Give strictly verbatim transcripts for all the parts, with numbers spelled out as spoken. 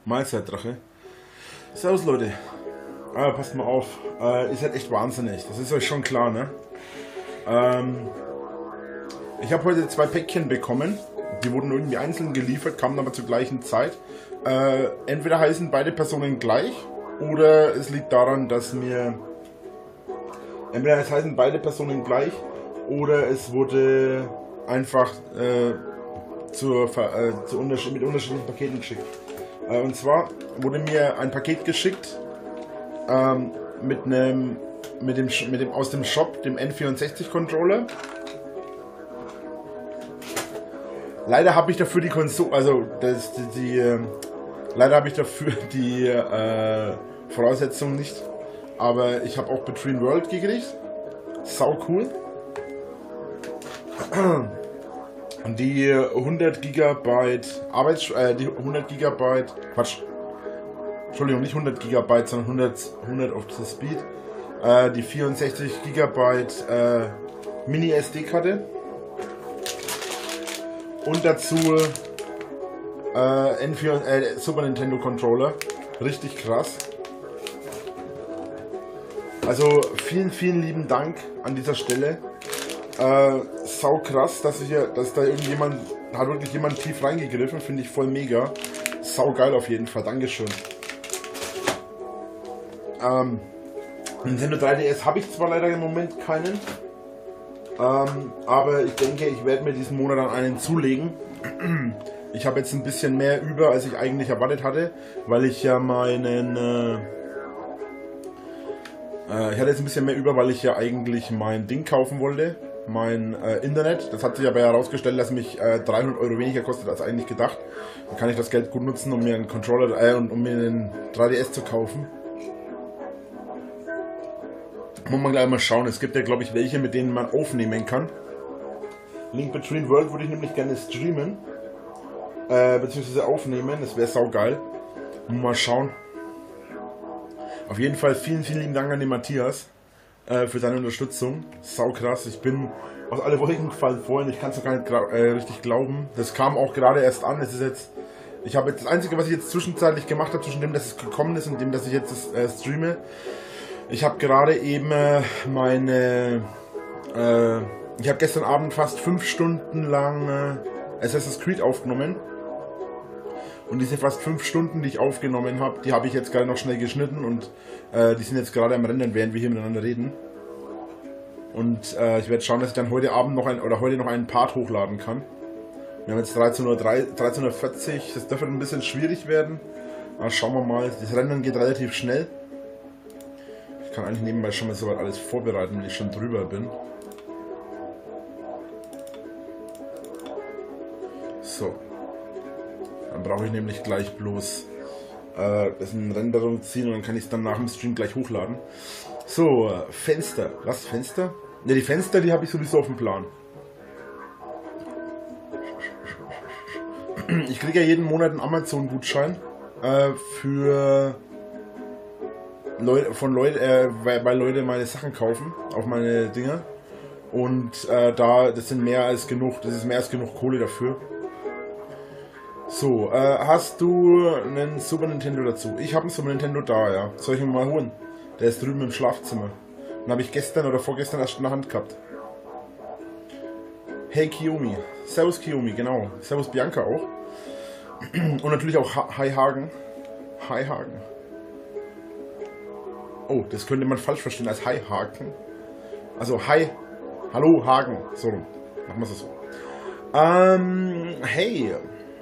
Mahlzeit-Drache. Servus Leute. Ah, passt mal auf. Äh, ist halt echt wahnsinnig. Das ist euch schon klar, ne? Ähm, ich habe heute zwei Päckchen bekommen. Die wurden irgendwie einzeln geliefert, kamen aber zur gleichen Zeit. Äh, entweder heißen beide Personen gleich oder es liegt daran, dass mir... Entweder es heißen beide Personen gleich oder es wurde einfach äh, zur, äh, zu unterschied mit unterschiedlichen Paketen geschickt. Äh, und zwar wurde mir ein Paket geschickt ähm, mit einem mit dem, mit dem aus dem Shop, dem N vierundsechzig Controller. Leider habe ich dafür die Konsole, also das, die, die äh, leider habe ich dafür die äh, Voraussetzungen nicht. Aber ich habe auch Between World gekriegt. Sau cool. Und die hundert Gigabyte Arbeits... Äh, die hundert Gigabyte... Quatsch. Entschuldigung, nicht hundert Gigabyte, sondern hundert, hundert auf the Speed. Äh, die vierundsechzig Gigabyte äh, Mini-S D-Karte. Und dazu äh, N vier, äh, Super Nintendo Controller. Richtig krass. Also vielen, vielen lieben Dank an dieser Stelle. Äh, sau krass, dass ich hier, dass da irgendjemand, hat wirklich jemand tief reingegriffen, finde ich voll mega. Sau geil auf jeden Fall, Dankeschön. Ähm, Nintendo drei D S habe ich zwar leider im Moment keinen, ähm, aber ich denke, ich werde mir diesen Monat dann einen zulegen. Ich habe jetzt ein bisschen mehr über, als ich eigentlich erwartet hatte, weil ich ja meinen... Äh, Ich hatte jetzt ein bisschen mehr über, weil ich ja eigentlich mein Ding kaufen wollte, mein äh, Internet. Das hat sich aber herausgestellt, dass mich äh, dreihundert Euro weniger kostet als eigentlich gedacht. Dann kann ich das Geld gut nutzen, um mir einen Controller äh, und um mir einen drei D S zu kaufen. Muss man gleich mal schauen. Es gibt ja, glaube ich, welche, mit denen man aufnehmen kann. Link Between World würde ich nämlich gerne streamen, äh, beziehungsweise aufnehmen. Das wäre saugeil. Mal schauen. Auf jeden Fall vielen, vielen lieben Dank an den Matthias äh, für seine Unterstützung. Sau krass. Ich bin aus alle Wolken gefallen vorhin. Ich kann es noch gar nicht äh, richtig glauben. Das kam auch gerade erst an. Es ist jetzt, ich habe jetzt das Einzige, was ich jetzt zwischenzeitlich gemacht habe, zwischen dem, dass es gekommen ist und dem, dass ich jetzt das, äh, streame. Ich habe gerade eben äh, meine, äh, ich habe gestern Abend fast fünf Stunden lang äh, Assassin's Creed aufgenommen. Und diese fast fünf Stunden, die ich aufgenommen habe, die habe ich jetzt gerade noch schnell geschnitten und äh, die sind jetzt gerade am Rennen, während wir hier miteinander reden. Und äh, ich werde schauen, dass ich dann heute Abend noch ein oder heute noch einen Part hochladen kann. Wir haben jetzt dreizehn Uhr vierzig, das dürfte ein bisschen schwierig werden. Aber schauen wir mal, das Rennen geht relativ schnell. Ich kann eigentlich nebenbei schon mal soweit alles vorbereiten, wenn ich schon drüber bin. So. Dann brauche ich nämlich gleich bloß äh, das in Renderung ziehen und dann kann ich es dann nach dem Stream gleich hochladen. So, äh, Fenster. Was, Fenster? Ne, die Fenster, die habe ich sowieso auf dem Plan. Ich kriege ja jeden Monat einen Amazon-Gutschein äh, für Leute, von Leute, äh, weil, weil Leute meine Sachen kaufen, auf meine Dinger. Und äh, da, das sind mehr als genug, das ist mehr als genug Kohle dafür. So, äh, hast du einen Super Nintendo dazu? Ich habe einen Super Nintendo da, ja. Soll ich ihn mal holen? Der ist drüben im Schlafzimmer. Den habe ich gestern oder vorgestern erst in der Hand gehabt. Hey Kiyomi. Servus Kiyomi, genau. Servus Bianca auch. Und natürlich auch ha Hi Hagen. Hi Hagen. Oh, das könnte man falsch verstehen als Hi Hagen. Also Hi. Hallo Hagen. So, machen wir es so. Ähm, hey.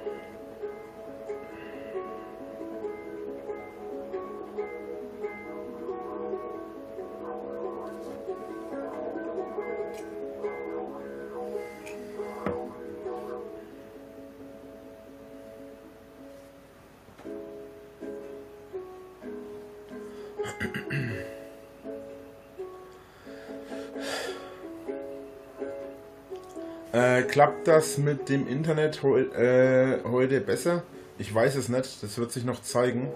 Äh, klappt das mit dem Internet heu äh, heute besser? Ich weiß es nicht, das wird sich noch zeigen.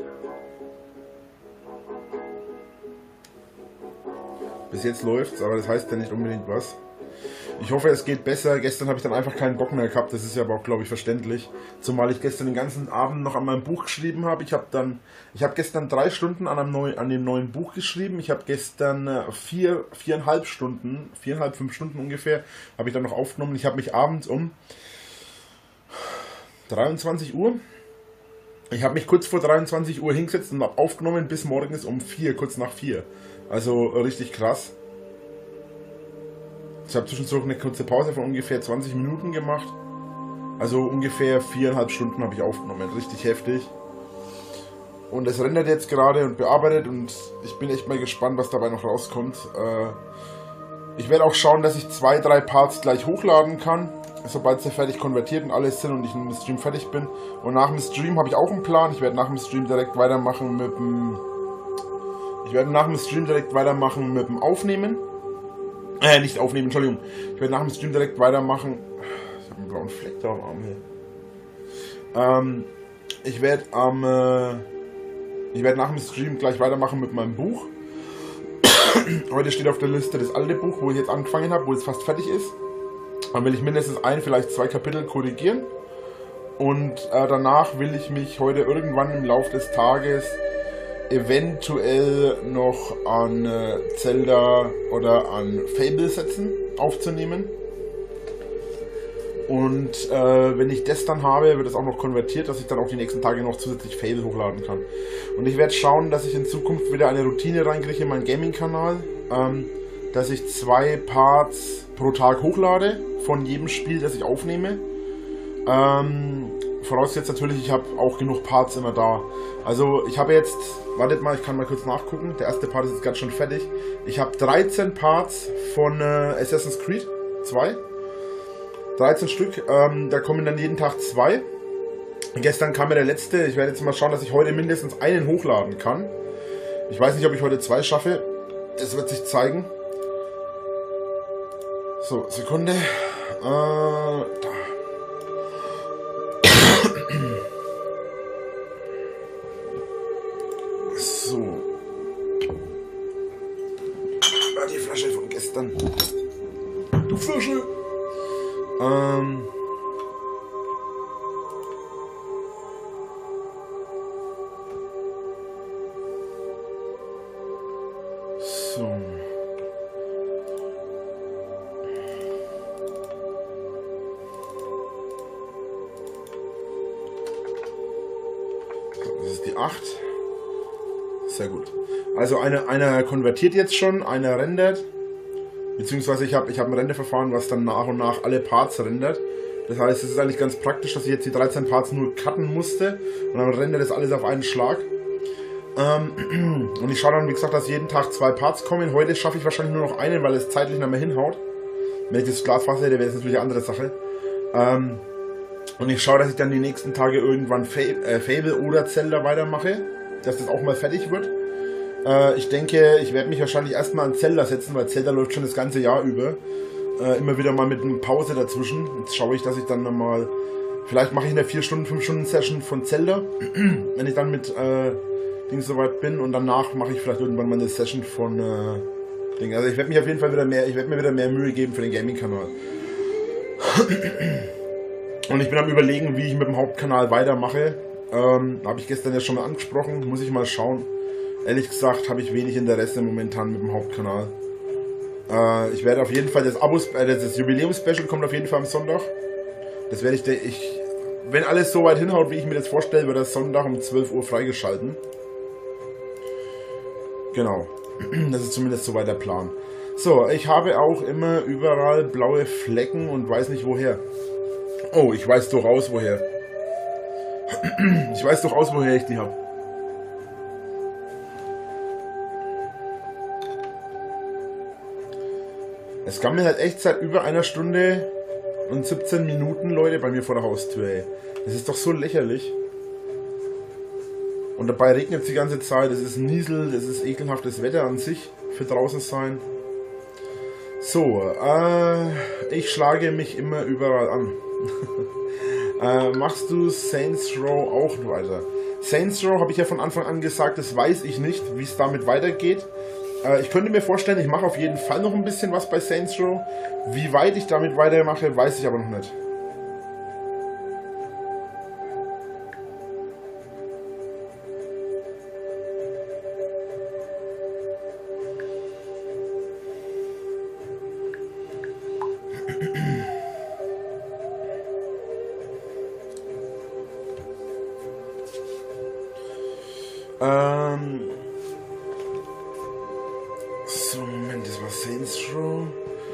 Bis jetzt läuft's, aber das heißt ja nicht unbedingt was. Ich hoffe, es geht besser. Gestern habe ich dann einfach keinen Bock mehr gehabt. Das ist ja aber auch, glaube ich, verständlich. Zumal ich gestern den ganzen Abend noch an meinem Buch geschrieben habe. Ich habe dann, ich habe gestern drei Stunden an, einem neuen, an dem neuen Buch geschrieben. Ich habe gestern vier, viereinhalb Stunden, viereinhalb, fünf Stunden ungefähr, habe ich dann noch aufgenommen. Ich habe mich abends um dreiundzwanzig Uhr, ich habe mich kurz vor dreiundzwanzig Uhr hingesetzt und habe aufgenommen bis morgens um vier, kurz nach vier. Also richtig krass. Ich habe zwischendurch eine kurze Pause von ungefähr zwanzig Minuten gemacht. Also ungefähr viereinhalb Stunden habe ich aufgenommen. Richtig heftig. Und es rendert jetzt gerade und bearbeitet und ich bin echt mal gespannt, was dabei noch rauskommt. Ich werde auch schauen, dass ich zwei, drei Parts gleich hochladen kann, sobald sie fertig konvertiert und alles sind und ich mit dem Stream fertig bin. Und nach dem Stream habe ich auch einen Plan. Ich werde nach dem Stream direkt weitermachen mit dem... Ich werde nach dem Stream direkt weitermachen mit dem Aufnehmen. Äh, nicht aufnehmen, Entschuldigung. Ich werde nach dem Stream direkt weitermachen. Ich habe einen blauen Fleck da am Arm hier. Ähm, ich werde am, äh, ich werde nach dem Stream gleich weitermachen mit meinem Buch. Heute steht auf der Liste das alte Buch, wo ich jetzt angefangen habe, wo es fast fertig ist. Dann will ich mindestens ein, vielleicht zwei Kapitel korrigieren. Und äh, danach will ich mich heute irgendwann im Laufe des Tages eventuell noch an äh, Zelda oder an Fable setzen, aufzunehmen. Und äh, wenn ich das dann habe, wird es auch noch konvertiert, dass ich dann auch die nächsten Tage noch zusätzlich Fable hochladen kann. Und ich werde schauen, dass ich in Zukunft wieder eine Routine reinkriege in meinen Gaming-Kanal, ähm, dass ich zwei Parts pro Tag hochlade von jedem Spiel, das ich aufnehme. Ähm, vorausgesetzt natürlich, ich habe auch genug Parts immer da. Also ich habe jetzt, wartet mal, ich kann mal kurz nachgucken, der erste Part ist jetzt ganz schon fertig. Ich habe dreizehn Parts von äh, Assassin's Creed zwei. dreizehn Stück, ähm, da kommen dann jeden Tag zwei. Gestern kam mir der letzte, ich werde jetzt mal schauen, dass ich heute mindestens einen hochladen kann. Ich weiß nicht, ob ich heute zwei schaffe, das wird sich zeigen. So, Sekunde. Äh, da. So. Ah, die Flasche von gestern. Du Flasche! Ähm. So. Das ist die acht. Sehr gut. Also einer, einer konvertiert jetzt schon, einer rendert. Beziehungsweise ich habe ich hab ein Renderverfahren, was dann nach und nach alle Parts rendert. Das heißt, es ist eigentlich ganz praktisch, dass ich jetzt die dreizehn Parts nur cutten musste. Und dann rendert das alles auf einen Schlag. Ähm, und ich schaue dann, wie gesagt, dass jeden Tag zwei Parts kommen. Heute schaffe ich wahrscheinlich nur noch einen, weil es zeitlich nicht mehr hinhaut. Wenn ich das Glasfaser hätte, wäre das natürlich eine andere Sache. Ähm, und ich schaue, dass ich dann die nächsten Tage irgendwann Fable oder Zelda weitermache. Dass das auch mal fertig wird. Äh, ich denke, ich werde mich wahrscheinlich erstmal an Zelda setzen, weil Zelda läuft schon das ganze Jahr über. Äh, immer wieder mal mit einer Pause dazwischen. Jetzt schaue ich, dass ich dann nochmal... Vielleicht mache ich eine vier Stunden, fünf Stunden Session von Zelda. Wenn ich dann mit äh, Ding soweit bin. Und danach mache ich vielleicht irgendwann mal eine Session von äh, Ding. Also ich werde mich auf jeden Fall wieder mehr... Ich werde mir wieder mehr Mühe geben für den Gaming-Kanal. Und ich bin am Überlegen, wie ich mit dem Hauptkanal weitermache. Ähm, habe ich gestern ja schon mal angesprochen, muss ich mal schauen. Ehrlich gesagt habe ich wenig Interesse momentan mit dem Hauptkanal. Äh, ich werde auf jeden Fall das Abos, äh, das Jubiläum-Special kommt auf jeden Fall am Sonntag. Das werde ich, ich, wenn alles so weit hinhaut, wie ich mir das vorstelle, wird das Sonntag um zwölf Uhr freigeschalten. Genau, das ist zumindest soweit der Plan. So, ich habe auch immer überall blaue Flecken und weiß nicht woher. Oh, ich weiß durchaus woher. Ich weiß durchaus, woher ich die habe. Es kam mir halt echt seit über einer Stunde und siebzehn Minuten Leute bei mir vor der Haustür, ey. Das ist doch so lächerlich. Und dabei regnet es die ganze Zeit, es ist Niesel, es ist ekelhaftes Wetter an sich für draußen sein. So, äh, ich schlage mich immer überall an. Äh, machst du Saints Row auch weiter? Saints Row habe ich ja von Anfang an gesagt, das weiß ich nicht, wie es damit weitergeht. Äh, ich könnte mir vorstellen, ich mache auf jeden Fall noch ein bisschen was bei Saints Row. Wie weit ich damit weitermache, weiß ich aber noch nicht. Ähm. So, Moment, das war Saints Row.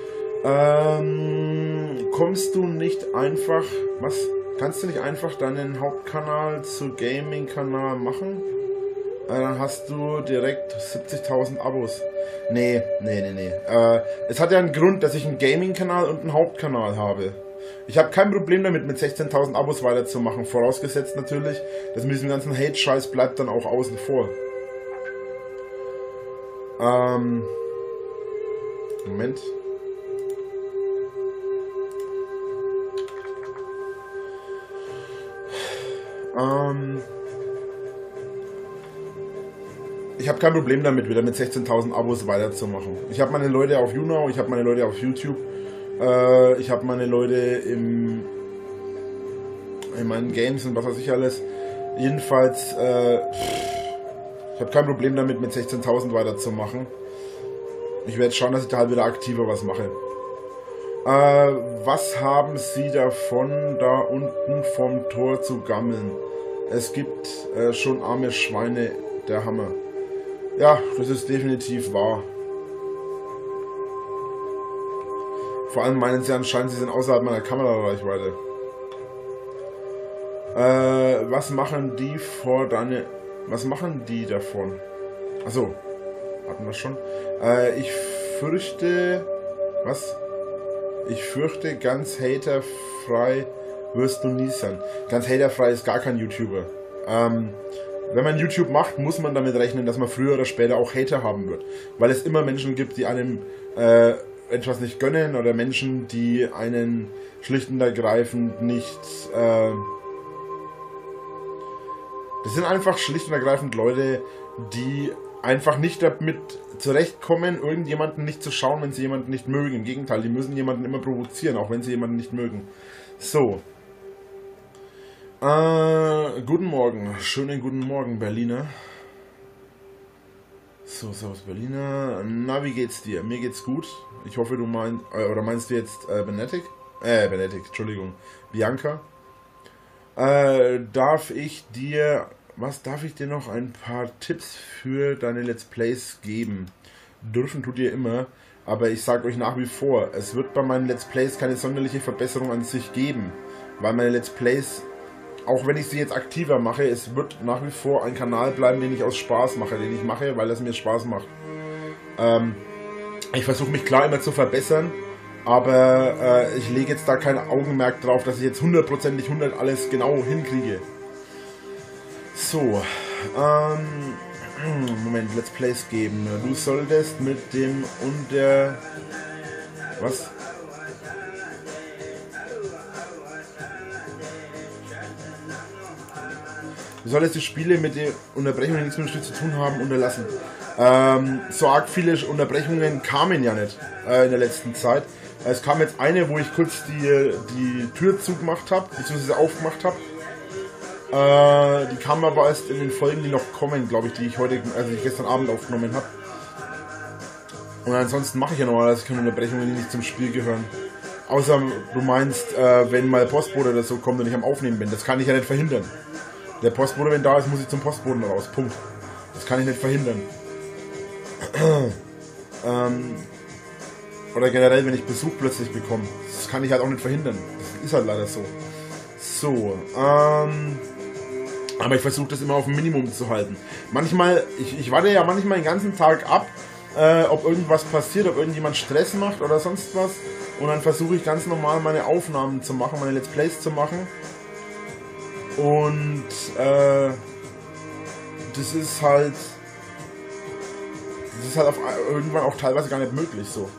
Ähm. Kommst du nicht einfach. Was? Kannst du nicht einfach deinen Hauptkanal zu Gaming-Kanal machen? Äh, dann hast du direkt siebzigtausend Abos. Nee, nee, nee, nee. Äh, es hat ja einen Grund, dass ich einen Gaming-Kanal und einen Hauptkanal habe. Ich habe kein Problem damit, mit sechzehntausend Abos weiterzumachen. Vorausgesetzt natürlich, dass mit diesem ganzen Hate-Scheiß bleibt dann auch außen vor. Ähm. Moment. Ähm. Ich habe kein Problem damit, wieder mit sechzehntausend Abos weiterzumachen. Ich habe meine Leute auf YouNow, ich habe meine Leute auf YouTube. Ich habe meine Leute im, in meinen Games und was weiß ich alles. Jedenfalls, äh, ich habe kein Problem damit, mit sechzehntausend weiterzumachen. Ich werde schauen, dass ich da halt wieder aktiver was mache. Äh, was haben Sie davon, da unten vom Tor zu gammeln? Es gibt äh, schon arme Schweine, der Hammer. Ja, das ist definitiv wahr. Vor allem meinen sie anscheinend, sie sind außerhalb meiner Kamerareichweite. Äh, was machen die vor deine... Was machen die davon? Achso, hatten wir schon. Äh, ich fürchte... Was? Ich fürchte, ganz haterfrei wirst du nie sein. Ganz haterfrei ist gar kein YouTuber. Ähm, wenn man YouTube macht, muss man damit rechnen, dass man früher oder später auch Hater haben wird. Weil es immer Menschen gibt, die einem... Äh, etwas nicht gönnen oder Menschen, die einen schlicht und ergreifend nicht... Äh das sind einfach schlicht und ergreifend Leute, die einfach nicht damit zurechtkommen, irgendjemanden nicht zu schauen, wenn sie jemanden nicht mögen. Im Gegenteil, die müssen jemanden immer provozieren, auch wenn sie jemanden nicht mögen. So. Äh, guten Morgen. Schönen guten Morgen, Berliner. So, servus Berliner. Na, wie geht's dir? Mir geht's gut. Ich hoffe, du meinst, äh, oder meinst du jetzt äh, Benetik? Äh, Benetik, Entschuldigung. Bianca. Äh, darf ich dir, was darf ich dir noch ein paar Tipps für deine Let's Plays geben? Dürfen tut ihr immer, aber ich sage euch nach wie vor, es wird bei meinen Let's Plays keine sonderliche Verbesserung an sich geben, weil meine Let's Plays, auch wenn ich sie jetzt aktiver mache, es wird nach wie vor ein Kanal bleiben, den ich aus Spaß mache, den ich mache, weil das mir Spaß macht. Ähm, ich versuche mich klar immer zu verbessern, aber äh, ich lege jetzt da kein Augenmerk drauf, dass ich jetzt hundertprozentig hundert alles genau hinkriege. So, ähm, Moment, Let's Plays geben. Du solltest mit dem unter... Was? Du solltest die Spiele mit den Unterbrechungen, die nichts mit dem Spiel zu tun haben, unterlassen. Ähm, so arg viele Unterbrechungen kamen ja nicht äh, in der letzten Zeit. Es kam jetzt eine, wo ich kurz die, die Tür zugemacht habe, beziehungsweise aufgemacht habe. Äh, die kam aber erst in den Folgen, die noch kommen, glaube ich, die ich heute, also die ich gestern Abend aufgenommen habe. Und ansonsten mache ich ja normalerweise keine Unterbrechungen, die nicht zum Spiel gehören. Außer du meinst, äh, wenn mal Postbote oder so kommt und ich am Aufnehmen bin. Das kann ich ja nicht verhindern. Der Postbote, wenn da ist, muss ich zum Postboten raus. Punkt. Das kann ich nicht verhindern. ähm, oder generell, wenn ich Besuch plötzlich bekomme. Das kann ich halt auch nicht verhindern. Das ist halt leider so. So, ähm... aber ich versuche das immer auf ein Minimum zu halten. Manchmal, ich, ich warte ja manchmal den ganzen Tag ab, äh, ob irgendwas passiert, ob irgendjemand Stress macht oder sonst was. Und dann versuche ich ganz normal meine Aufnahmen zu machen, meine Let's Plays zu machen. Und äh, das ist halt, das ist halt auf, irgendwann auch teilweise gar nicht möglich so.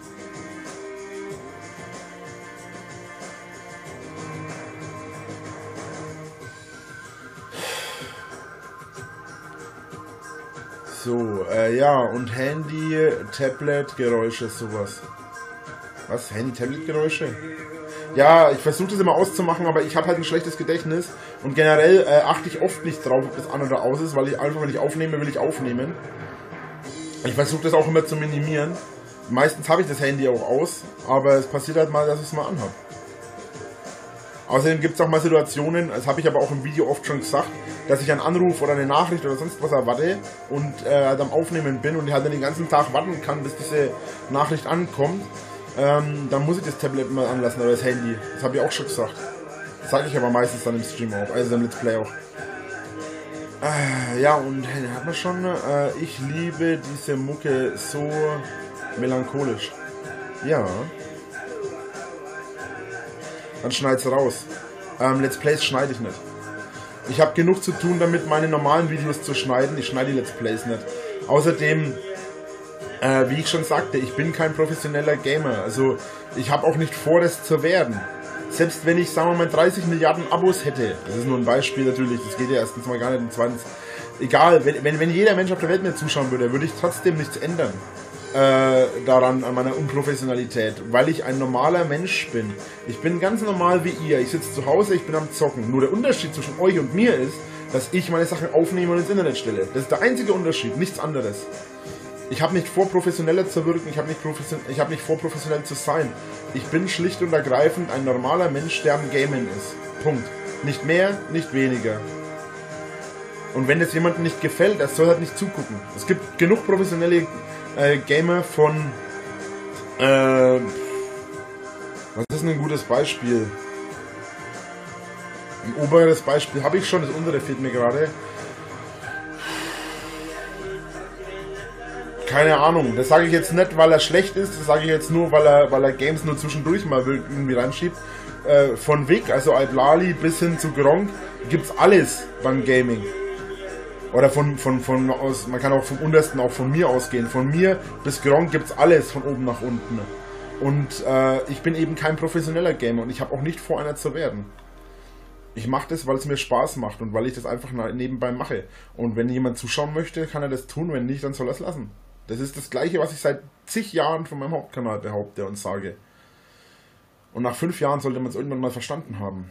So, äh, ja, und Handy, Tablet, Geräusche, sowas. Was? Handy, Tablet, Geräusche? Ja, ich versuche das immer auszumachen, aber ich habe halt ein schlechtes Gedächtnis und generell äh, achte ich oft nicht drauf, ob das an oder aus ist, weil ich einfach, wenn ich aufnehme, will ich aufnehmen. Ich versuche das auch immer zu minimieren. Meistens habe ich das Handy auch aus, aber es passiert halt mal, dass ich es mal anhabe. Außerdem gibt es auch mal Situationen, das habe ich aber auch im Video oft schon gesagt, dass ich einen Anruf oder eine Nachricht oder sonst was erwarte und äh, halt am Aufnehmen bin und halt dann den ganzen Tag warten kann, bis diese Nachricht ankommt. Ähm, dann muss ich das Tablet mal anlassen oder das Handy. Das habe ich auch schon gesagt. Das sage ich aber meistens dann im Stream auch, also im Let's Play auch. Äh, ja, und hat man schon, äh, ich liebe diese Mucke so melancholisch. Ja. Dann schneid's raus. Ähm, Let's Plays schneide ich nicht. Ich habe genug zu tun damit, meine normalen Videos zu schneiden. Ich schneide die Let's Plays nicht. Außerdem, äh, wie ich schon sagte, ich bin kein professioneller Gamer. Also ich habe auch nicht vor, das zu werden. Selbst wenn ich, sagen wir mal, dreißig Milliarden Abos hätte, das ist nur ein Beispiel natürlich, das geht ja erstens mal gar nicht und zweitens, egal, wenn, wenn, wenn jeder Mensch auf der Welt mir zuschauen würde, würde ich trotzdem nichts ändern. Äh, daran, an meiner Unprofessionalität, weil ich ein normaler Mensch bin. Ich bin ganz normal wie ihr. Ich sitze zu Hause, ich bin am Zocken. Nur der Unterschied zwischen euch und mir ist, dass ich meine Sachen aufnehme und ins Internet stelle. Das ist der einzige Unterschied, nichts anderes. Ich habe nicht vor, professioneller zu wirken, ich habe nicht, ich hab nicht vor, professionell zu sein. Ich bin schlicht und ergreifend ein normaler Mensch, der am Gamen ist. Punkt. Nicht mehr, nicht weniger. Und wenn es jemandem nicht gefällt, der soll halt nicht zugucken. Es gibt genug professionelle Äh, Gamer von äh, was ist denn ein gutes Beispiel? Ein oberes Beispiel habe ich schon, das untere fehlt mir gerade. Keine Ahnung, das sage ich jetzt nicht, weil er schlecht ist, das sage ich jetzt nur, weil er, weil er Games nur zwischendurch mal irgendwie reinschiebt. Äh, von Vic, also Iblali bis hin zu Gronk, gibt's alles beim Gaming. Oder von, von, von aus, man kann auch vom untersten, auch von mir ausgehen. Von mir bis Gronk gibt's alles von oben nach unten. Und äh, ich bin eben kein professioneller Gamer und ich habe auch nicht vor, einer zu werden. Ich mache das, weil es mir Spaß macht und weil ich das einfach nebenbei mache. Und wenn jemand zuschauen möchte, kann er das tun, wenn nicht, dann soll er es lassen. Das ist das Gleiche, was ich seit zig Jahren von meinem Hauptkanal behaupte und sage. Und nach fünf Jahren sollte man es irgendwann mal verstanden haben.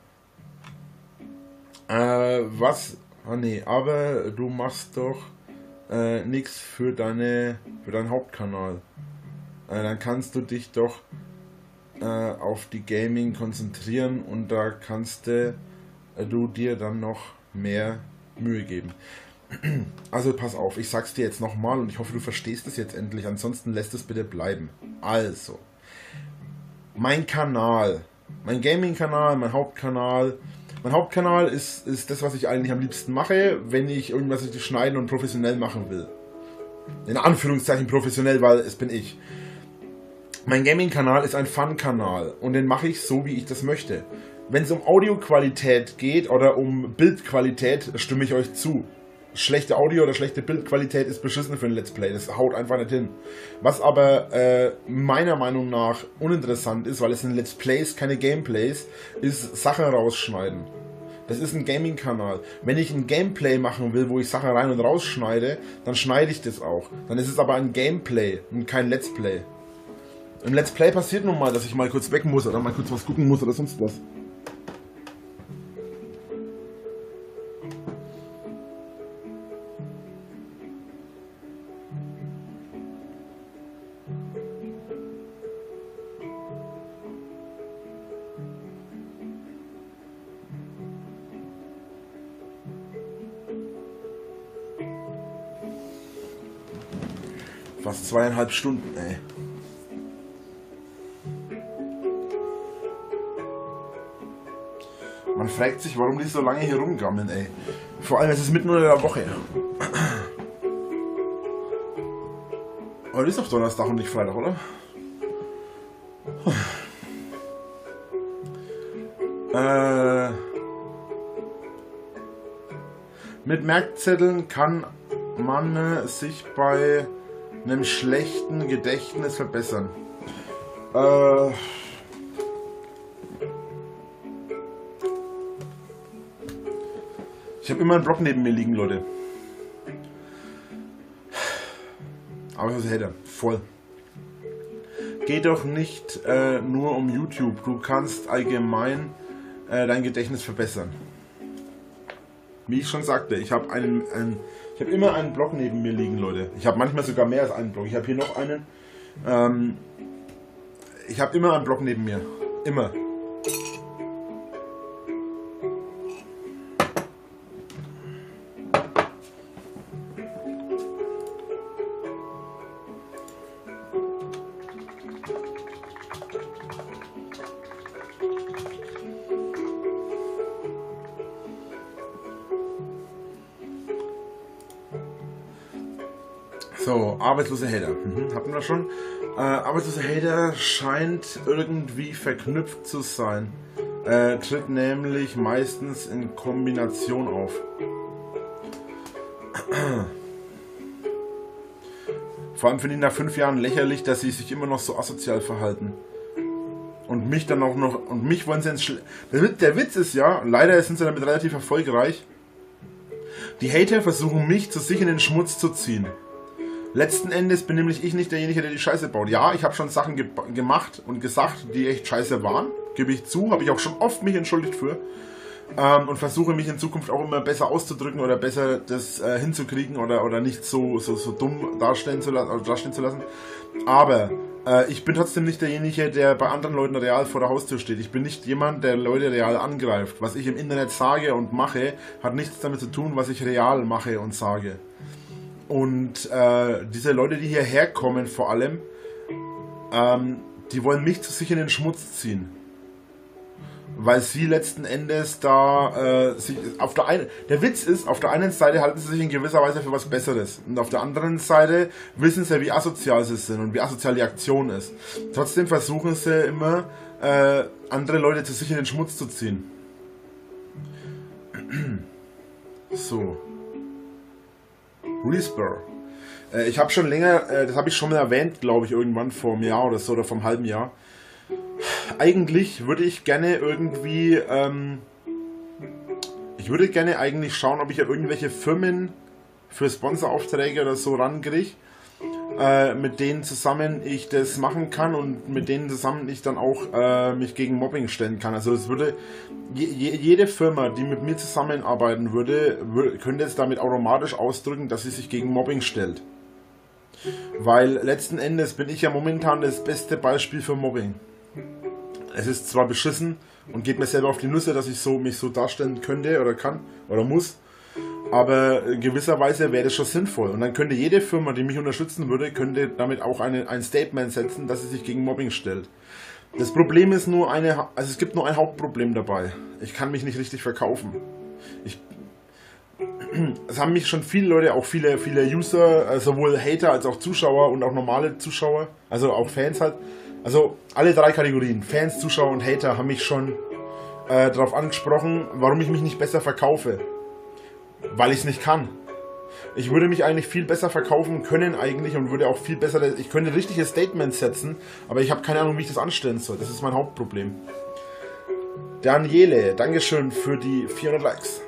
Äh, was... Ah nee, aber du machst doch äh, nichts für deine für deinen Hauptkanal. Äh, dann kannst du dich doch äh, auf die Gaming konzentrieren und da kannst du, äh, du dir dann noch mehr Mühe geben. Also pass auf, ich sag's dir jetzt nochmal und ich hoffe, du verstehst es jetzt endlich. Ansonsten lässt es bitte bleiben. Also, mein Kanal, mein Gaming-Kanal, mein Hauptkanal. Mein Hauptkanal ist, ist das, was ich eigentlich am liebsten mache, wenn ich irgendwas richtig schneiden und professionell machen will. In Anführungszeichen professionell, weil es bin ich. Mein Gaming-Kanal ist ein Fun-Kanal und den mache ich so, wie ich das möchte. Wenn es um Audioqualität geht oder um Bildqualität, stimme ich euch zu. Schlechte Audio- oder schlechte Bildqualität ist beschissen für ein Let's Play, das haut einfach nicht hin. Was aber äh, meiner Meinung nach uninteressant ist, weil es sind Let's Plays, keine Gameplays, ist Sachen rausschneiden. Das ist ein Gaming-Kanal. Wenn ich ein Gameplay machen will, wo ich Sachen rein und rausschneide, dann schneide ich das auch. Dann ist es aber ein Gameplay und kein Let's Play. Im Let's Play passiert nun mal, dass ich mal kurz weg muss oder mal kurz was gucken muss oder sonst was. Fast zweieinhalb Stunden, ey. Man fragt sich, warum die so lange hier rumgammeln, ey. Vor allem, es ist mitten unter der Woche. Heute ist doch Donnerstag und nicht Freitag, oder? äh, mit Merkzetteln kann man sich bei einem schlechten Gedächtnis verbessern. Äh, ich habe immer einen Block neben mir liegen, Leute. Arbeitslose Hater, voll. Geht doch nicht äh, nur um YouTube, du kannst allgemein äh, dein Gedächtnis verbessern. Wie ich schon sagte, ich habe einen, einen, ich habe immer einen Block neben mir liegen, Leute. Ich habe manchmal sogar mehr als einen Block. Ich habe hier noch einen. Ähm, ich habe immer einen Block neben mir. Immer. So, arbeitslose Hater. Mhm, hatten wir schon. Äh, arbeitslose Hater scheint irgendwie verknüpft zu sein. Äh, tritt nämlich meistens in Kombination auf. Vor allem finde ich nach fünf Jahren lächerlich, dass sie sich immer noch so asozial verhalten. Und mich dann auch noch. Und mich wollen sie ins Schle der, der Witz ist ja, leider sind sie damit relativ erfolgreich. Die Hater versuchen mich zu sich in den Schmutz zu ziehen. Letzten Endes bin nämlich ich nicht derjenige, der die Scheiße baut. Ja, ich habe schon Sachen ge gemacht und gesagt, die echt scheiße waren. Gebe ich zu, habe ich auch schon oft mich entschuldigt für. Ähm, und versuche mich in Zukunft auch immer besser auszudrücken oder besser das äh, hinzukriegen oder, oder nicht so, so, so dumm darstellen zu, la darstellen zu lassen. Aber äh, ich bin trotzdem nicht derjenige, der bei anderen Leuten real vor der Haustür steht. Ich bin nicht jemand, der Leute real angreift. Was ich im Internet sage und mache, hat nichts damit zu tun, was ich real mache und sage. Und äh, diese Leute, die hierher kommen vor allem, ähm, die wollen mich zu sich in den Schmutz ziehen. Weil sie letzten Endes da äh, sich auf der einen, der Witz ist, auf der einen Seite halten sie sich in gewisser Weise für was Besseres. Und auf der anderen Seite wissen sie, wie asozial sie sind und wie asozial die Aktion ist. Trotzdem versuchen sie immer, äh, andere Leute zu sich in den Schmutz zu ziehen. So. Resper. Äh, ich habe schon länger, äh, das habe ich schon mal erwähnt, glaube ich, irgendwann vor einem Jahr oder so, oder vor einem halben Jahr. Eigentlich würde ich gerne irgendwie, ähm, ich würde gerne eigentlich schauen, ob ich ja irgendwelche Firmen für Sponsoraufträge oder so rankriege, äh, mit denen zusammen ich das machen kann und mit denen zusammen ich dann auch äh, mich gegen Mobbing stellen kann. Also es würde, je, jede Firma, die mit mir zusammenarbeiten würde, würde, könnte es damit automatisch ausdrücken, dass sie sich gegen Mobbing stellt. Weil letzten Endes bin ich ja momentan das beste Beispiel für Mobbing. Es ist zwar beschissen und geht mir selber auf die Nüsse, dass ich so, mich so darstellen könnte oder kann oder muss, aber in gewisser Weise wäre das schon sinnvoll. Und dann könnte jede Firma, die mich unterstützen würde, könnte damit auch eine, ein Statement setzen, dass sie sich gegen Mobbing stellt. Das Problem ist nur eine, also es gibt nur ein Hauptproblem dabei. Ich kann mich nicht richtig verkaufen. Ich, es haben mich schon viele Leute, auch viele, viele User, sowohl Hater als auch Zuschauer und auch normale Zuschauer, also auch Fans halt, also alle drei Kategorien, Fans, Zuschauer und Hater, haben mich schon äh, darauf angesprochen, warum ich mich nicht besser verkaufe. Weil ich es nicht kann. Ich würde mich eigentlich viel besser verkaufen können eigentlich und würde auch viel besser, ich könnte richtige Statements setzen, aber ich habe keine Ahnung, wie ich das anstellen soll. Das ist mein Hauptproblem. Daniele, Dankeschön für die vierhundert Likes.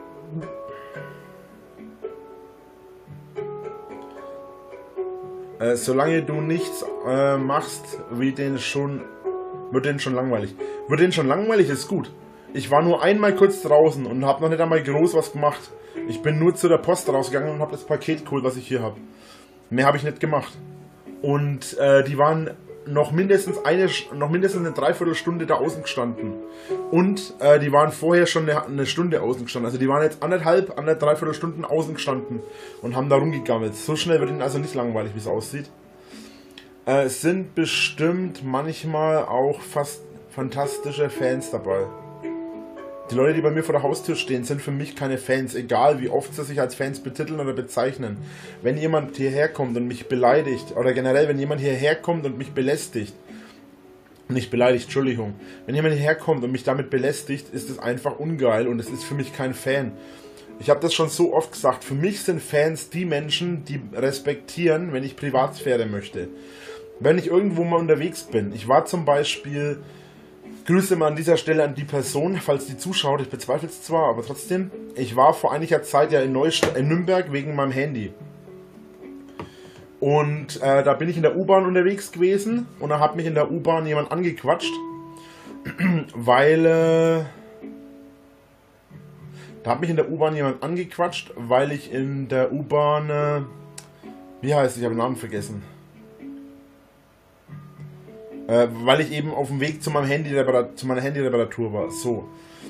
Äh, solange du nichts äh, machst, wie den schon, wird den schon langweilig. Wird den schon langweilig, ist gut. Ich war nur einmal kurz draußen und habe noch nicht einmal groß was gemacht. Ich bin nur zu der Post rausgegangen und habe das Paket geholt, was ich hier habe. Mehr habe ich nicht gemacht. Und äh, die waren noch mindestens eine, noch mindestens eine Dreiviertelstunde da außen gestanden. Und äh, die waren vorher schon eine, eine Stunde außen gestanden. Also die waren jetzt anderthalb, anderthalb, dreiviertel Stunden außen gestanden und haben da rumgegammelt. So schnell wird ihnen also nicht langweilig, wie es aussieht. Äh, es sind bestimmt manchmal auch fast fantastische Fans dabei. Die Leute, die bei mir vor der Haustür stehen, sind für mich keine Fans, egal wie oft sie sich als Fans betiteln oder bezeichnen. Wenn jemand hierher kommt und mich beleidigt, oder generell, wenn jemand hierher kommt und mich belästigt, nicht beleidigt, Entschuldigung, wenn jemand hierher kommt und mich damit belästigt, ist es einfach ungeil und es ist für mich kein Fan. Ich habe das schon so oft gesagt, für mich sind Fans die Menschen, die respektieren, wenn ich Privatsphäre möchte. Wenn ich irgendwo mal unterwegs bin, ich war zum Beispiel... Grüße mal an dieser Stelle an die Person, falls die zuschaut, ich bezweifle es zwar, aber trotzdem, ich war vor einiger Zeit ja in, Neustadt, in Nürnberg wegen meinem Handy. Und äh, da bin ich in der U-Bahn unterwegs gewesen und da hat mich in der U-Bahn jemand angequatscht, weil äh, da hat mich in der U-Bahn jemand angequatscht, weil ich in der U-Bahn, äh, wie heißt es, ich habe den Namen vergessen, äh, weil ich eben auf dem Weg zu meinem Handy zu meiner Handy-Reparatur war, so.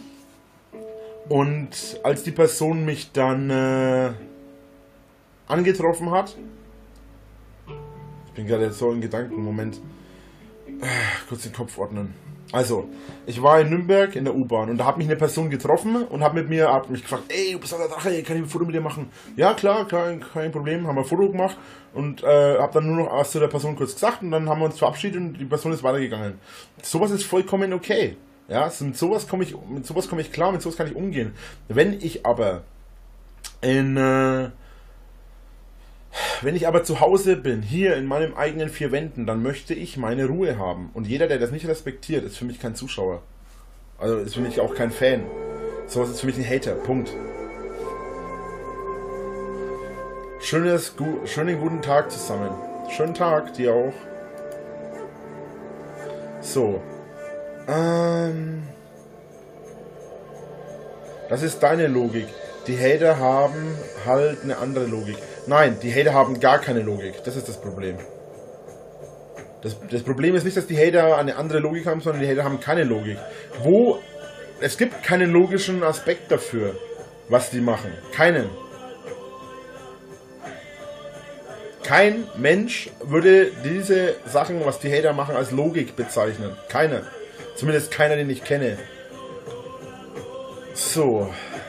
Und als die Person mich dann äh, angetroffen hat, ich bin gerade so in Gedanken, Moment, äh, kurz den Kopf ordnen. Also, ich war in Nürnberg in der U-Bahn und da hat mich eine Person getroffen und hat mit mir, hat mich gefragt, ey, du bist doch der Drache, kann ich ein Foto mit dir machen? Ja, klar, kein, kein Problem, haben wir ein Foto gemacht und äh, hab dann nur noch was zu der Person kurz gesagt und dann haben wir uns verabschiedet und die Person ist weitergegangen. Sowas ist vollkommen okay. Ja, mit sowas komme ich, mit sowas komme ich klar, mit sowas kann ich umgehen. Wenn ich aber in, äh, wenn ich aber zu Hause bin, hier in meinen eigenen vier Wänden, dann möchte ich meine Ruhe haben. Und jeder, der das nicht respektiert, ist für mich kein Zuschauer. Also ist für mich auch kein Fan. Sowas ist für mich ein Hater. Punkt. Schönes, gu schönen guten Tag zusammen. Schönen Tag, dir auch. So. Ähm, das ist deine Logik. Die Hater haben halt eine andere Logik. Nein, die Hater haben gar keine Logik. Das ist das Problem. Das, das Problem ist nicht, dass die Hater eine andere Logik haben, sondern die Hater haben keine Logik. Wo? Es gibt keinen logischen Aspekt dafür, was die machen. Keinen. Kein Mensch würde diese Sachen, was die Hater machen, als Logik bezeichnen. Keiner. Zumindest keiner, den ich kenne. So.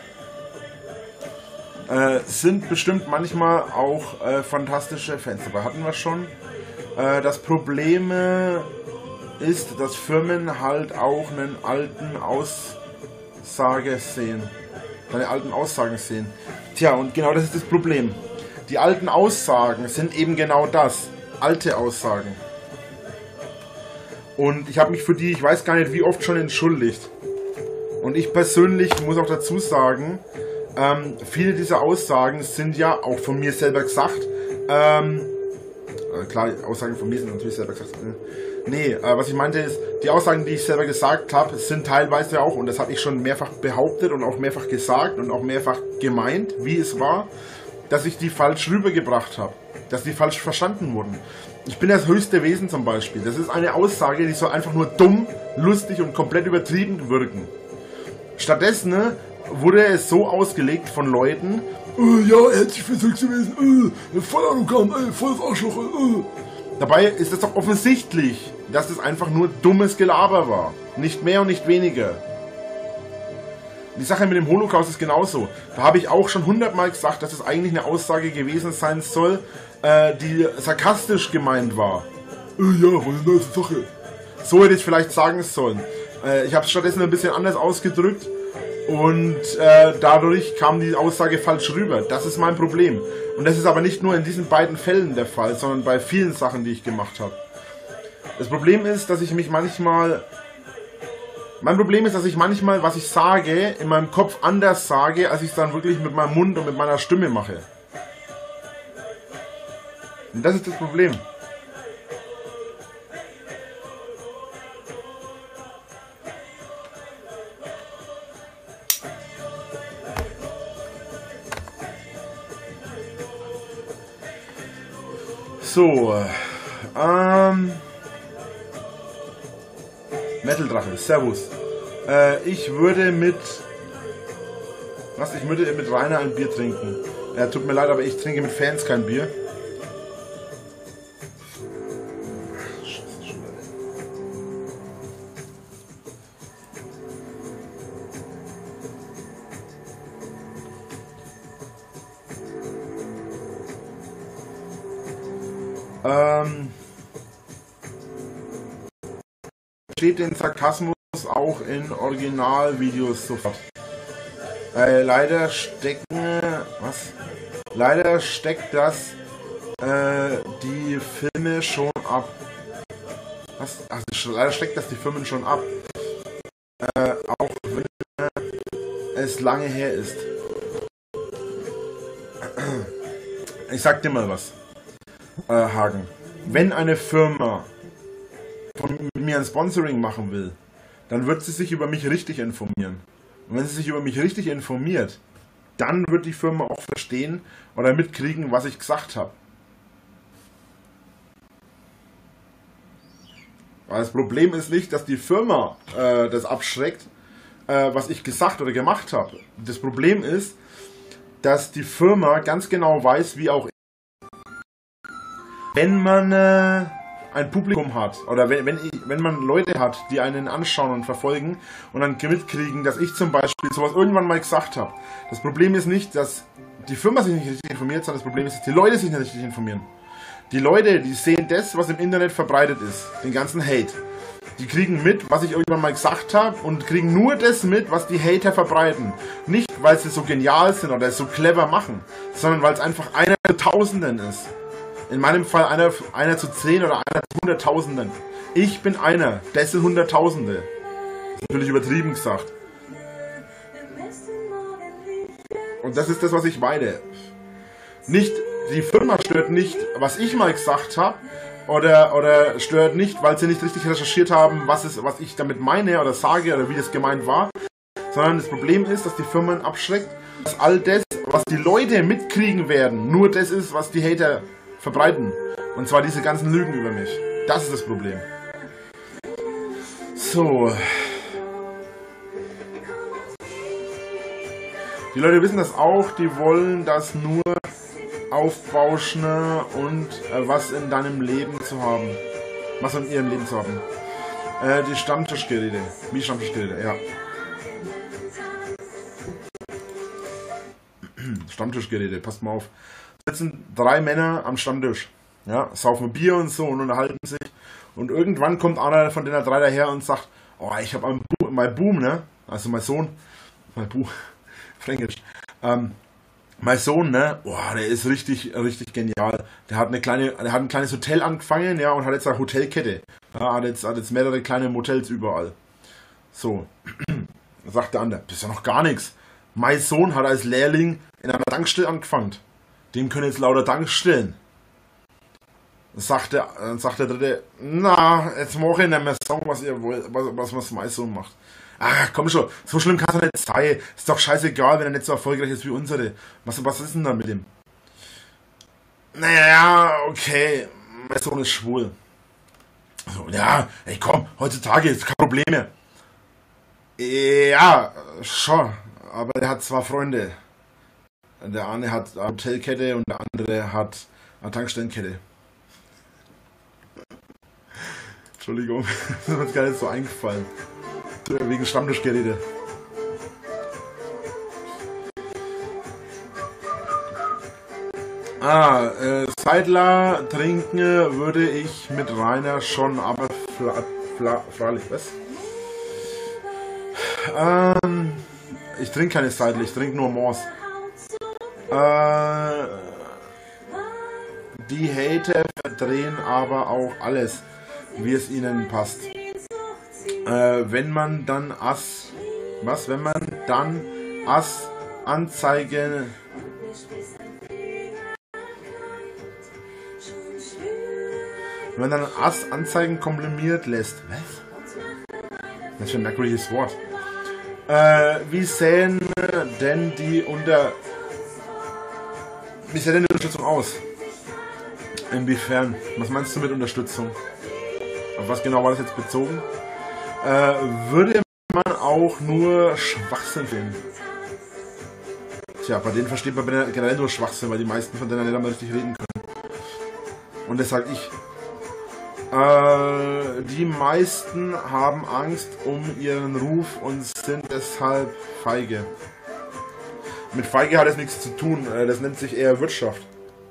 Äh, sind bestimmt manchmal auch äh, fantastische Fans dabei. Hatten wir schon. Äh, das Problem äh, ist, dass Firmen halt auch einen alten Aussage sehen. Eine alten Aussagen sehen. Tja, und genau das ist das Problem. Die alten Aussagen sind eben genau das. Alte Aussagen. Und ich habe mich für die, ich weiß gar nicht wie oft schon entschuldigt. Und ich persönlich muss auch dazu sagen, ähm, viele dieser Aussagen sind ja auch von mir selber gesagt. Ähm, äh, klar, Aussagen von mir sind natürlich selber gesagt. Äh, nee, äh, was ich meinte ist, die Aussagen, die ich selber gesagt habe, sind teilweise auch, und das habe ich schon mehrfach behauptet und auch mehrfach gesagt und auch mehrfach gemeint, wie es war, dass ich die falsch rübergebracht habe. Dass die falsch verstanden wurden. Ich bin das höchste Wesen zum Beispiel. Das ist eine Aussage, die soll einfach nur dumm, lustig und komplett übertrieben wirken. Stattdessen ne, wurde es so ausgelegt von Leuten, äh, ja, er hat sich für das höchste Wesen, äh, voll arrogant, äh, voll Arschloch, äh. Dabei ist es doch offensichtlich, dass es einfach nur dummes Gelaber war. Nicht mehr und nicht weniger. Die Sache mit dem Holocaust ist genauso. Da habe ich auch schon hundertmal gesagt, dass es eigentlich eine Aussage gewesen sein soll, äh, die sarkastisch gemeint war. Äh, ja, was ist eine nice Sache. So hätte ich vielleicht sagen sollen. Äh, ich habe es stattdessen ein bisschen anders ausgedrückt und äh, dadurch kam die Aussage falsch rüber. Das ist mein Problem. Und das ist aber nicht nur in diesen beiden Fällen der Fall, sondern bei vielen Sachen, die ich gemacht habe. Das Problem ist, dass ich mich manchmal... Mein Problem ist, dass ich manchmal, was ich sage, in meinem Kopf anders sage, als ich es dann wirklich mit meinem Mund und mit meiner Stimme mache. Und das ist das Problem. So, ähm... Metal Drache, Servus. Äh, ich würde mit... Was? Ich würde mit Rainer ein Bier trinken. Ja, tut mir leid, aber ich trinke mit Fans kein Bier. Ähm... Steht den Sarkasmus auch in Originalvideos sofort. Äh, leider stecken, was? Leider steckt das äh, die Filme schon ab. Was? Ach, leider steckt das die Filme schon ab. Äh, auch wenn es lange her ist. Ich sag dir mal was. äh, Hagen. Wenn eine Firma von mit mir ein Sponsoring machen will, dann wird sie sich über mich richtig informieren. Und wenn sie sich über mich richtig informiert, dann wird die Firma auch verstehen oder mitkriegen, was ich gesagt habe. Weil das Problem ist nicht, dass die Firma äh, das abschreckt, äh, was ich gesagt oder gemacht habe. Das Problem ist, dass die Firma ganz genau weiß, wie auch wenn man äh, ein Publikum hat oder wenn, wenn, ich, wenn man Leute hat, die einen anschauen und verfolgen und dann mitkriegen, dass ich zum Beispiel sowas irgendwann mal gesagt habe. Das Problem ist nicht, dass die Firma sich nicht richtig informiert, sondern das Problem ist, dass die Leute sich nicht richtig informieren. Die Leute, die sehen das, was im Internet verbreitet ist, den ganzen Hate. Die kriegen mit, was ich irgendwann mal gesagt habe und kriegen nur das mit, was die Hater verbreiten. Nicht, weil sie so genial sind oder es so clever machen, sondern weil es einfach einer zu Tausenden ist. In meinem Fall einer, einer zu zehn oder einer zu Hunderttausenden. Ich bin einer, das sind Hunderttausende. Das ist natürlich übertrieben gesagt. Und das ist das, was ich meine. Nicht, die Firma stört nicht, was ich mal gesagt habe, oder, oder stört nicht, weil sie nicht richtig recherchiert haben, was, ist, was ich damit meine oder sage oder wie das gemeint war. Sondern das Problem ist, dass die Firmen abschreckt, dass all das, was die Leute mitkriegen werden, nur das ist, was die Hater verbreiten. Und zwar diese ganzen Lügen über mich. Das ist das Problem. So. Die Leute wissen das auch, die wollen das nur aufbauschen und äh, was in deinem Leben zu haben. Was in ihrem Leben zu haben. Äh, die Stammtischgeräte. Wie Stammtischgeräte, ja. Stammtischgeräte, passt mal auf. Sitzen drei Männer am Stammtisch, ja, saufen Bier und so und unterhalten sich und irgendwann kommt einer von den drei daher und sagt, oh, ich habe mein Boom, ne, also mein Sohn, mein Boom, Fränkisch, ähm, mein Sohn, ne, oh, der ist richtig, richtig genial, der hat eine kleine, der hat ein kleines Hotel angefangen, ja, und hat jetzt eine Hotelkette, ja, hat jetzt, hat jetzt mehrere kleine Motels überall, so, sagt der andere, das ist ja noch gar nichts, mein Sohn hat als Lehrling in einer Tankstelle angefangen. Dem können jetzt lauter Tankstellen. Dann sagt der, dann sagt der dritte, na, jetzt mache ich nicht mehr sagen, was ihr wollt, was, was, was mein Sohn macht. Ach, komm schon, so schlimm kann es nicht sein. Ist doch scheißegal, wenn er nicht so erfolgreich ist wie unsere. Was, was ist denn da mit ihm? Naja, okay, mein Sohn ist schwul. So, ja, ey komm, heutzutage ist kein Problem mehr. Ja, schon, aber er hat zwei Freunde. Der eine hat eine Hotelkette und der andere hat eine Tankstellenkette. Entschuldigung, das ist mir jetzt gar nicht so eingefallen. Wegen Stammtischgeräte. Ah, äh, Seidler trinken würde ich mit Rainer schon, aber fla, fla, freilich, was? Ähm, ich trinke keine Seidler, ich trinke nur Mors. Äh, die Hater verdrehen aber auch alles, wie es ihnen passt. Äh, wenn man dann Ass, was, wenn man dann Ass Anzeigen, wenn man dann Ass Anzeigen komprimiert lässt, was? Das ist ein merkwürdiges Wort. Äh, wie sehen denn die unter Wie sieht denn die Unterstützung aus? Inwiefern? Was meinst du mit Unterstützung? Auf was genau war das jetzt bezogen? Äh, würde man auch nur Schwachsinn finden? Tja, bei denen versteht man generell nur Schwachsinn, weil die meisten von denen nicht einmal richtig reden können. Und das sage ich. Äh, die meisten haben Angst um ihren Ruf und sind deshalb feige. Mit feige hat es nichts zu tun, das nennt sich eher Wirtschaft.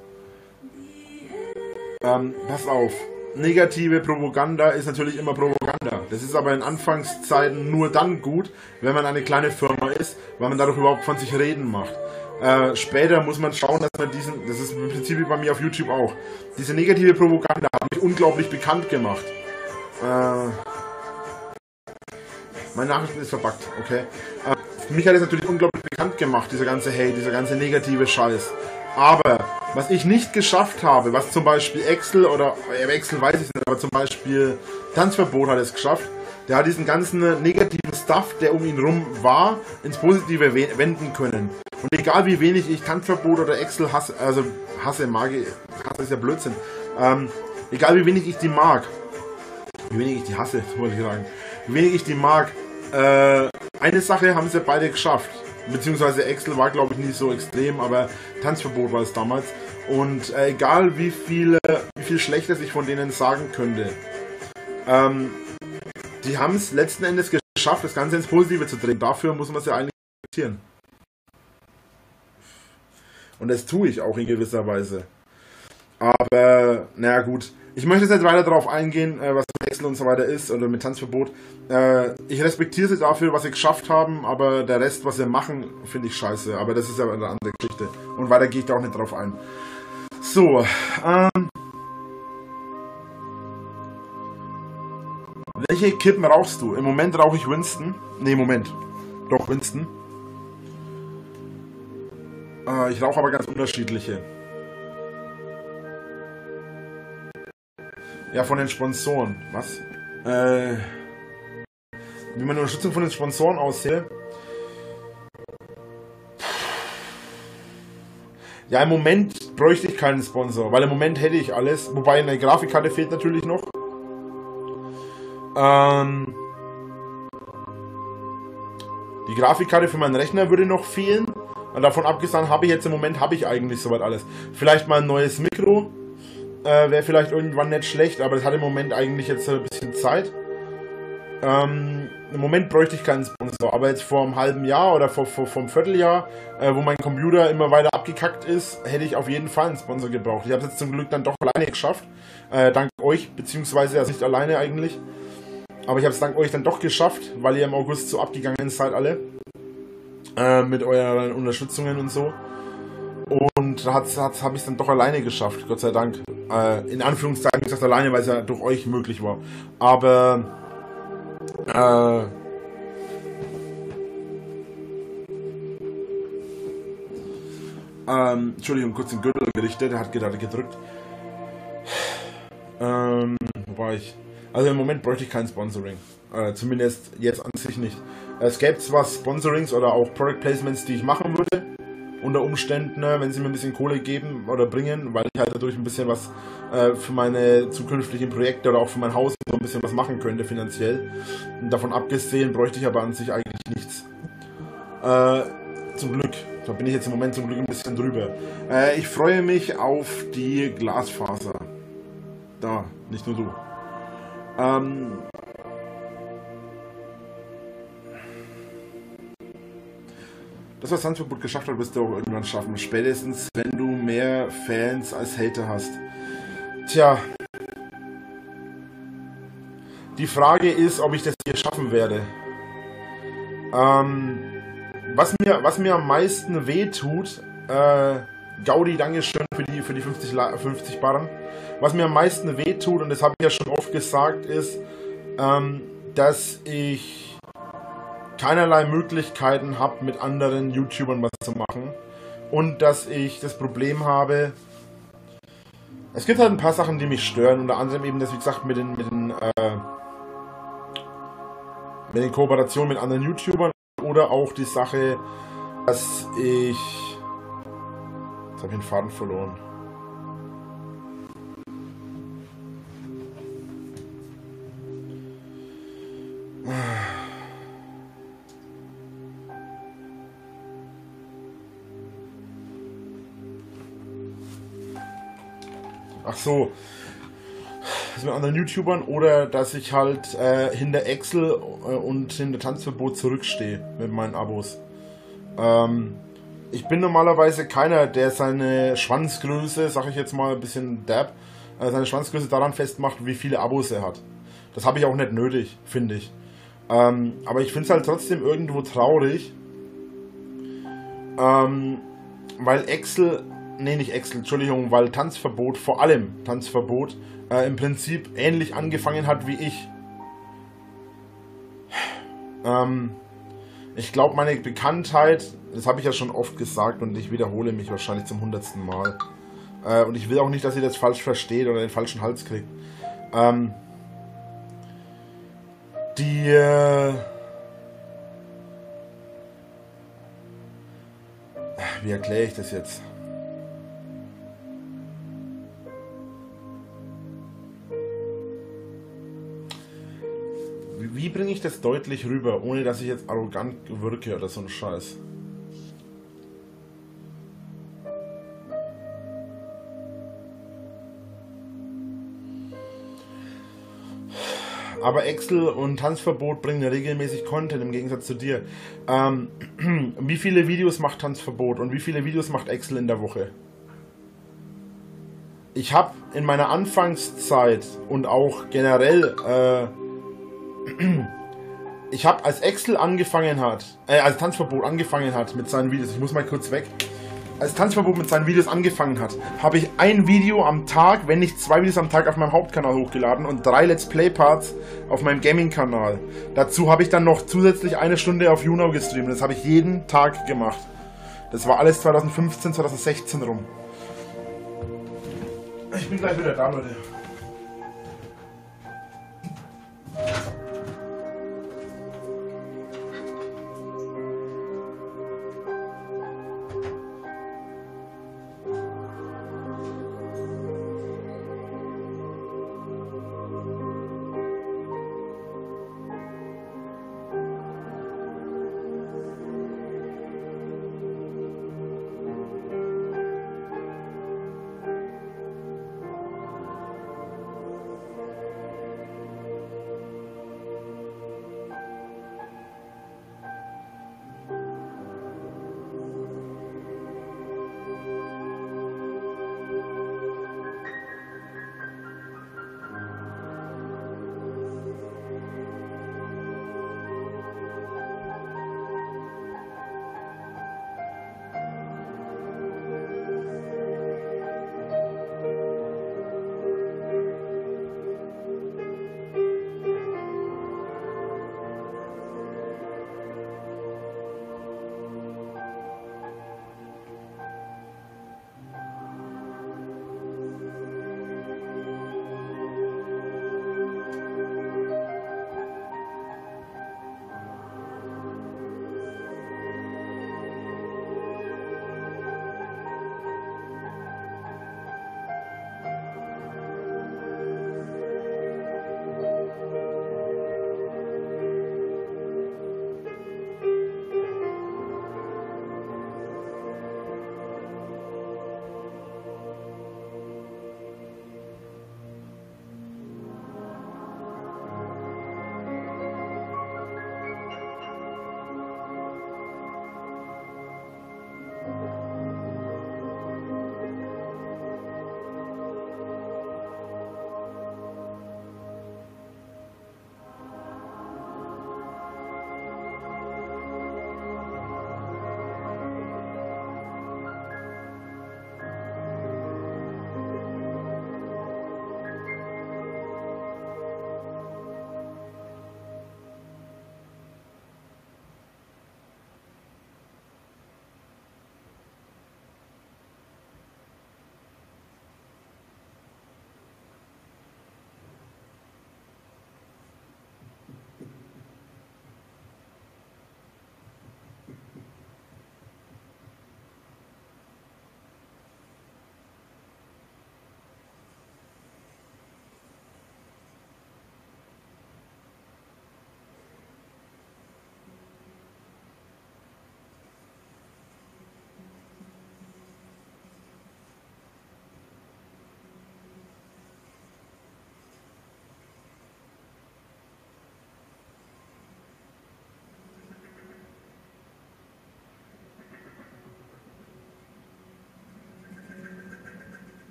Ähm, pass auf, negative Propaganda ist natürlich immer Propaganda. Das ist aber in Anfangszeiten nur dann gut, wenn man eine kleine Firma ist, weil man dadurch überhaupt von sich reden macht. Äh, später muss man schauen, dass man diesen, das ist im Prinzip wie bei mir auf YouTube auch, diese negative Propaganda hat mich unglaublich bekannt gemacht. Äh, meine Nachrichten ist verbuggt, okay. Äh, mich hat es natürlich unglaublich bekannt gemacht, dieser ganze Hate, dieser ganze negative Scheiß. Aber Was ich nicht geschafft habe, was zum Beispiel Excel oder äh, Excel weiß ich nicht, aber zum Beispiel Tanzverbot hat es geschafft. Der hat diesen ganzen negativen Stuff, der um ihn rum war, ins Positive wenden können. Und egal wie wenig ich Tanzverbot oder Excel hasse, also hasse, mag, hasse ist ja Blödsinn. Ähm, egal wie wenig ich die mag, wie wenig ich die hasse, wollte ich sagen, wie wenig ich die mag, äh, eine Sache haben sie beide geschafft. Beziehungsweise Excel war, glaube ich, nicht so extrem, aber Tanzverbot war es damals. Und äh, egal wie viel, wie viel Schlechtes ich von denen sagen könnte, ähm, die haben es letzten Endes geschafft, das Ganze ins Positive zu drehen. Dafür muss man es ja eigentlich akzeptieren. Und das tue ich auch in gewisser Weise. Aber, naja gut. Ich möchte jetzt nicht weiter darauf eingehen, was mit Excel und so weiter ist oder mit Tanzverbot. Ich respektiere sie dafür, was sie geschafft haben, aber der Rest, was sie machen, finde ich scheiße. Aber das ist ja eine andere Geschichte. Und weiter gehe ich da auch nicht drauf ein. So, ähm... welche Kippen rauchst du? Im Moment rauche ich Winston. Ne, Moment. Doch, Winston. Äh, ich rauche aber ganz unterschiedliche. Ja, von den Sponsoren. Was? Äh, wie meine Unterstützung von den Sponsoren aussehe. Ja, im Moment bräuchte ich keinen Sponsor, weil im Moment hätte ich alles. Wobei eine Grafikkarte fehlt natürlich noch. Ähm, die Grafikkarte für meinen Rechner würde noch fehlen. Und davon abgesehen habe ich jetzt im Moment habe ich eigentlich soweit alles. Vielleicht mal ein neues Mikro. Äh, Wäre vielleicht irgendwann nicht schlecht, aber das hat im Moment eigentlich jetzt ein bisschen Zeit. Ähm, Im Moment bräuchte ich keinen Sponsor, aber jetzt vor einem halben Jahr oder vor, vor, vor einem Vierteljahr, äh, wo mein Computer immer weiter abgekackt ist, hätte ich auf jeden Fall einen Sponsor gebraucht. Ich habe es jetzt zum Glück dann doch alleine geschafft. Äh, dank euch, beziehungsweise also nicht alleine eigentlich. Aber ich habe es dank euch dann doch geschafft, weil ihr im August so abgegangen seid alle. Äh, mit euren Unterstützungen und so. Und da hat, hat, habe ich es dann doch alleine geschafft, Gott sei Dank. Äh, in Anführungszeichen, ich sage alleine, weil es ja durch euch möglich war. Aber... Äh, ähm, Entschuldigung, kurz den Gürtel gerichtet, der hat gerade gedrückt. Ähm, wo war ich? Also im Moment bräuchte ich kein Sponsoring. Äh, zumindest jetzt an sich nicht. Es gäbe zwar Sponsorings oder auch Product Placements, die ich machen würde. Unter Umständen, wenn sie mir ein bisschen Kohle geben oder bringen, weil ich halt dadurch ein bisschen was äh, für meine zukünftigen Projekte oder auch für mein Haus so ein bisschen was machen könnte finanziell. Und davon abgesehen bräuchte ich aber an sich eigentlich nichts. Äh, zum Glück. Da bin ich jetzt im Moment zum Glück ein bisschen drüber. Äh, ich freue mich auf die Glasfaser. Da, nicht nur du. Ähm... Das, was Tanzverbot geschafft hat, wirst du auch irgendwann schaffen. Spätestens, wenn du mehr Fans als Hater hast. Tja. Die Frage ist, ob ich das hier schaffen werde. Ähm, was mir, was mir am meisten wehtut, äh, Gaudi, Dankeschön für die, für die fünfzig, fünfzig Barren. Was mir am meisten wehtut, und das habe ich ja schon oft gesagt, ist, ähm, dass ich keinerlei Möglichkeiten habe, mit anderen YouTubern was zu machen. Und dass ich das Problem habe, es gibt halt ein paar Sachen, die mich stören. Unter anderem eben das, wie gesagt, mit den, mit den, äh, mit den Kooperationen mit anderen YouTubern. Oder auch die Sache, dass ich... Jetzt habe ich den Faden verloren. Ach so, das mit anderen YouTubern oder dass ich halt äh, hinter Excel äh, und hinter Tanzverbot zurückstehe mit meinen Abos. Ähm, ich bin normalerweise keiner, der seine Schwanzgröße, sag ich jetzt mal ein bisschen derb, äh, seine Schwanzgröße daran festmacht, wie viele Abos er hat. Das habe ich auch nicht nötig, finde ich. Ähm, aber ich finde es halt trotzdem irgendwo traurig, ähm, weil Excel... Nee, nicht Excel, Entschuldigung, weil Tanzverbot, vor allem Tanzverbot, äh, im Prinzip ähnlich angefangen hat wie ich. Ähm, ich glaube, meine Bekanntheit, das habe ich ja schon oft gesagt und ich wiederhole mich wahrscheinlich zum hundertsten Mal. Äh, und ich will auch nicht, dass ihr das falsch versteht oder den falschen Hals kriegt. Ähm, die... Äh, wie erkläre ich das jetzt? Wie, wie bringe ich das deutlich rüber, ohne dass ich jetzt arrogant wirke oder so ein Scheiß? Aber Excel und Tanzverbot bringen regelmäßig Content im Gegensatz zu dir. Ähm, wie viele Videos macht Tanzverbot und wie viele Videos macht Excel in der Woche? Ich habe in meiner Anfangszeit und auch generell, äh, ich habe als Excel angefangen hat, äh, als Tanzverbot angefangen hat mit seinen Videos, ich muss mal kurz weg, als Tanzverbot mit seinen Videos angefangen hat, habe ich ein Video am Tag, wenn nicht zwei Videos am Tag auf meinem Hauptkanal hochgeladen und drei Let's Play Parts auf meinem Gaming-Kanal. Dazu habe ich dann noch zusätzlich eine Stunde auf YouNow gestreamt. Das habe ich jeden Tag gemacht. Das war alles zwanzig fünfzehn, zwanzig sechzehn rum. Ich bin gleich wieder da, Leute.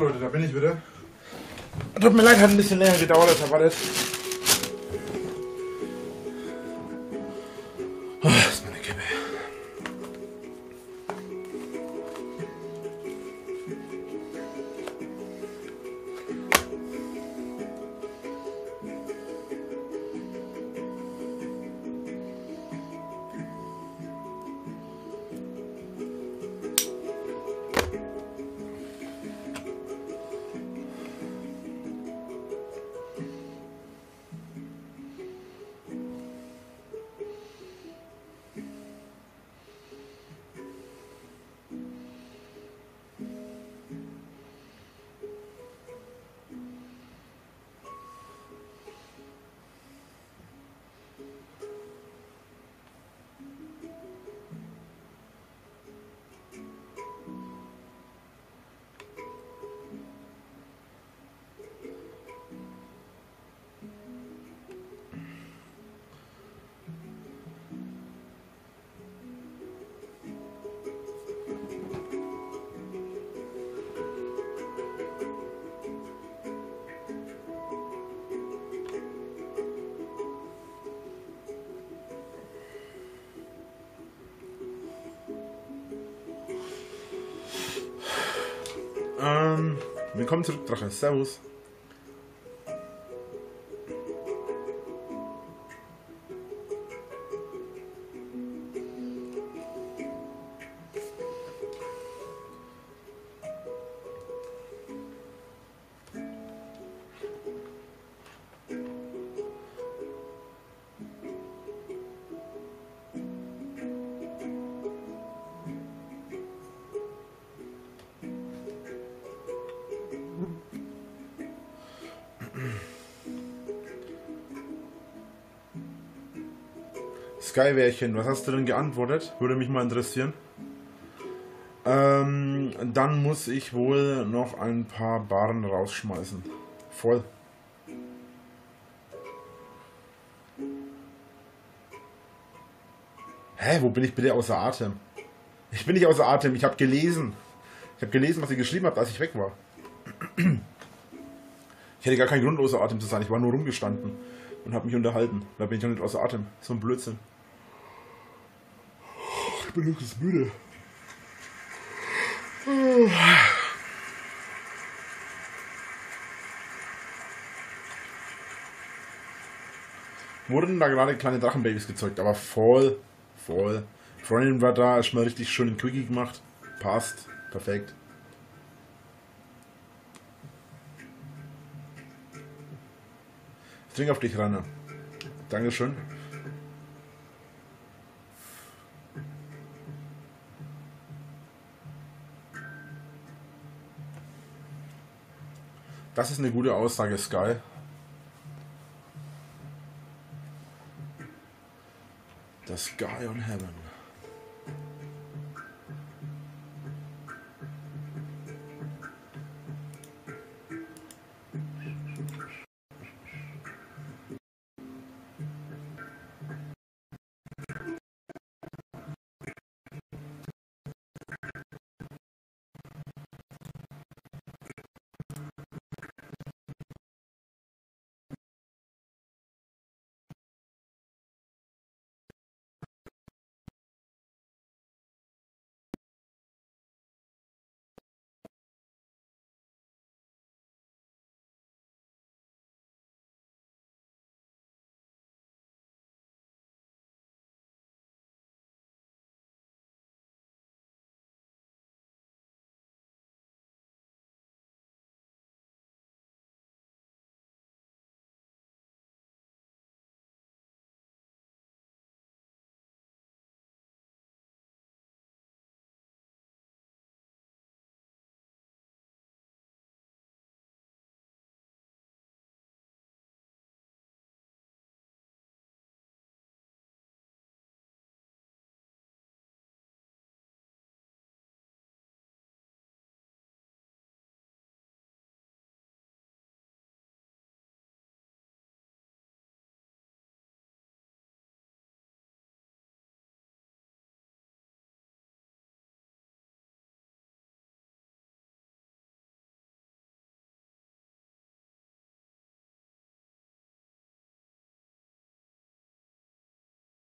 Leute, da bin ich wieder. Tut mir leid, hat ein bisschen länger gedauert als erwartet. Oh, das ist meine Kippe. Ähm, willkommen zurück, Drache. Servus. Skywärchen, was hast du denn geantwortet? Würde mich mal interessieren. Ähm, dann muss ich wohl noch ein paar Barren rausschmeißen. Voll. Hä, wo bin ich bitte außer Atem? Ich bin nicht außer Atem, ich habe gelesen. Ich habe gelesen, was ihr geschrieben habt, als ich weg war. Ich hätte gar keinen Grund, außer Atem zu sein. Ich war nur rumgestanden und habe mich unterhalten. Da bin ich doch nicht außer Atem. So ein Blödsinn. Ich bin wirklich müde. Wurden da gerade kleine Drachenbabys gezeugt, aber voll, voll. Freundin war da, ist mal richtig schön in Quickie gemacht. Passt, perfekt. Ich trinke auf dich, Rainer. Dankeschön. Das ist eine gute Aussage, Sky. The Sky on Heaven.